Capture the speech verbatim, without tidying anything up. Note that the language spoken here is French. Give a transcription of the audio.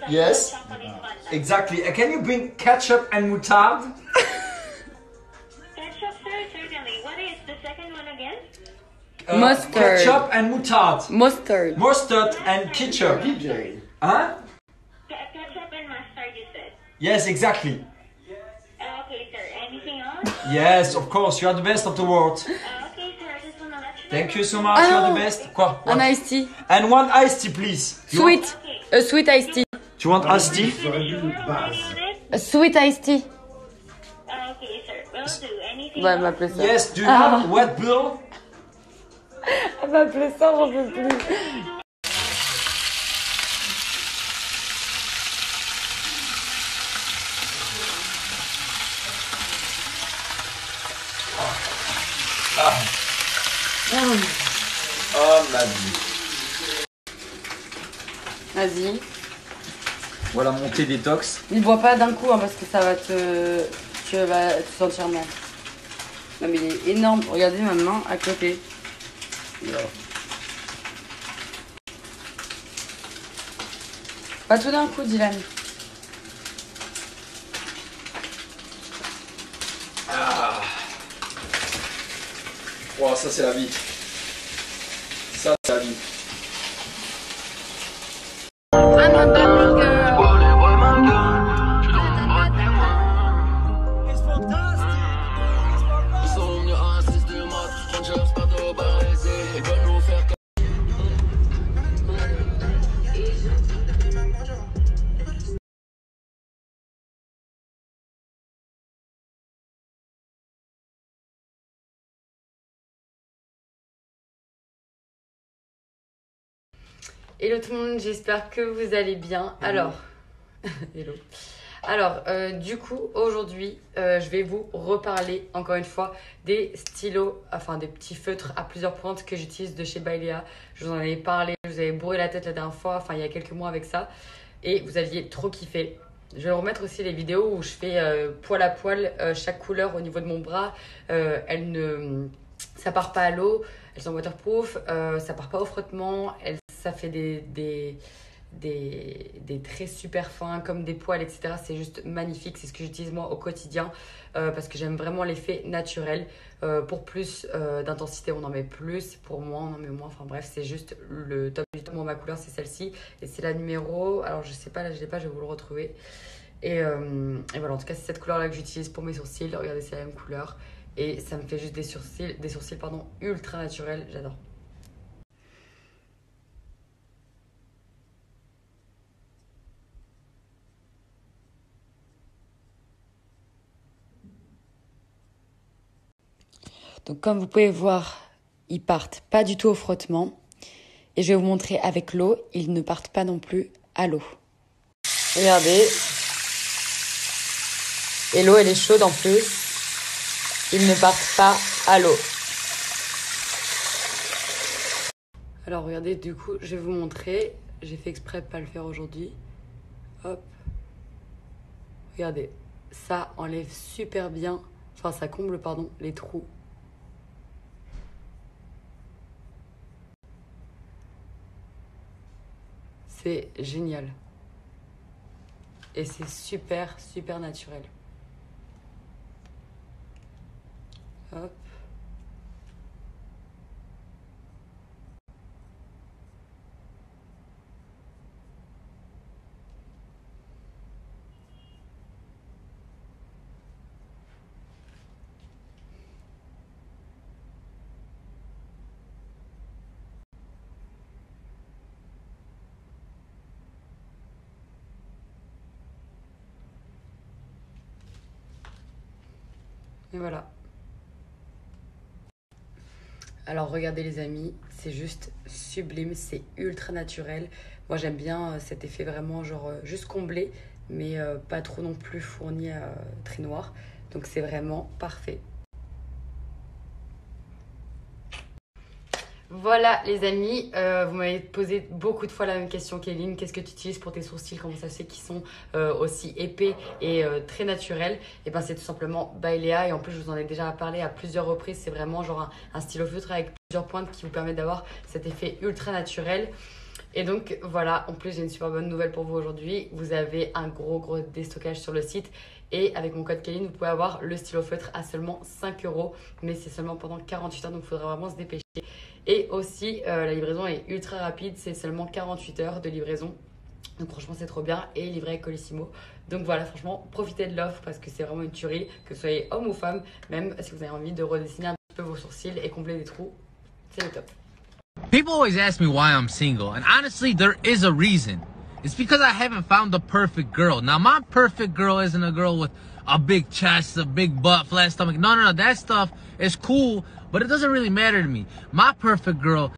Yes. Exactly. Uh, can you bring ketchup and moutarde? Ketchup, sir, certainly. What is the second one again? Uh, Mustard. Ketchup and moutarde. Mustard. Mustard and ketchup. D J. Huh? Ke- Ketchup and mustard, you said. Yes, exactly. Uh, okay, sir. Anything else? Yes, of course. You are the best of the world. Uh, okay, sir. I just want to let you know. Thank you so much. Ah, You are non. the best. Quoi? Un What? iced tea. And one iced tea, please. You Sweet. A sweet iced tea. Want, do you want iced tea? J'aurais bu une Sure, base. already on it? A sweet iced tea. Uh, okay, sir. Will do. Anything Ouais, elle else? m'appelait ça. Yes. Do you Ah. have wet bill? Elle m'appelait ça, j'en peux plus. Oh ma vie. Vas-y. Voilà mon thé détox. Ne bois pas d'un coup hein, parce que ça va te. Tu vas te sentir mal. Non mais il est énorme. Regardez ma main à côté. Pas tout d'un coup, Dylan. Wow, ça c'est la vie. Ça c'est la vie. Hello tout le monde, j'espère que vous allez bien. Alors, hello. Alors, euh, du coup, aujourd'hui, euh, je vais vous reparler encore une fois des stylos, enfin des petits feutres à plusieurs pointes que j'utilise de chez Bylea. Je vous en avais parlé, je vous avais bourré la tête la dernière fois, enfin il y a quelques mois avec ça, et vous aviez trop kiffé. Je vais remettre aussi les vidéos où je fais euh, poil à poil euh, chaque couleur au niveau de mon bras. Euh, elle ne, ça part pas à l'eau, elles sont waterproof, euh, ça part pas au frottement, elles, ça fait des, des, des, des traits super fins comme des poils, et cetera. C'est juste magnifique, c'est ce que j'utilise moi au quotidien euh, parce que j'aime vraiment l'effet naturel. Euh, pour plus euh, d'intensité, on en met plus, pour moins, on en met moins. Enfin bref, c'est juste le top du top. Moi, ma couleur, c'est celle-ci et c'est la numéro. Alors, je sais pas, là, je l'ai pas, je vais vous le retrouver. Et, euh, et voilà, en tout cas, c'est cette couleur-là que j'utilise pour mes sourcils. Regardez, c'est la même couleur. Et ça me fait juste des sourcils, des sourcils pardon, ultra naturels. J'adore. Donc comme vous pouvez voir, ils partent pas du tout au frottement. Et je vais vous montrer avec l'eau, ils ne partent pas non plus à l'eau. Regardez. Et l'eau, elle est chaude en plus. Ils ne partent pas à l'eau. Alors regardez, du coup, je vais vous montrer. J'ai fait exprès de ne pas le faire aujourd'hui. Hop. Regardez. Ça enlève super bien, enfin ça comble, pardon, les trous. C'est génial. Et c'est super, super naturel. Hop. Et voilà. Alors regardez les amis, c'est juste sublime, c'est ultra naturel. Moi j'aime bien euh, cet effet vraiment genre euh, juste comblé, mais euh, pas trop non plus fourni à euh, très noir. Donc c'est vraiment parfait. Voilà les amis, euh, vous m'avez posé beaucoup de fois la même question, Kéline. Qu'est-ce que tu utilises pour tes sourcils? Comment ça se fait qu'ils sont euh, aussi épais et euh, très naturels? Et ben c'est tout simplement Bylea. Et en plus je vous en ai déjà parlé à plusieurs reprises. C'est vraiment genre un, un stylo feutre avec plusieurs pointes qui vous permettent d'avoir cet effet ultra naturel. Et donc voilà, en plus j'ai une super bonne nouvelle pour vous aujourd'hui. Vous avez un gros gros déstockage sur le site. Et avec mon code Kaline, vous pouvez avoir le stylo feutre à seulement cinq euros. Mais c'est seulement pendant quarante-huit heures, donc il faudra vraiment se dépêcher. Et aussi, euh, la livraison est ultra rapide. C'est seulement quarante-huit heures de livraison. Donc franchement, c'est trop bien. Et livré avec Colissimo. Donc voilà, franchement, profitez de l'offre parce que c'est vraiment une tuerie. Que vous soyez homme ou femme, même si vous avez envie de redessiner un petit peu vos sourcils et combler des trous, c'est le top. People always ask me why I'm single. And honestly, there is a reason. It's because I haven't found the perfect girl. Now, my perfect girl isn't a girl with a big chest, a big butt, flat stomach. No, no, no. That stuff is cool, but it doesn't really matter to me. My perfect girl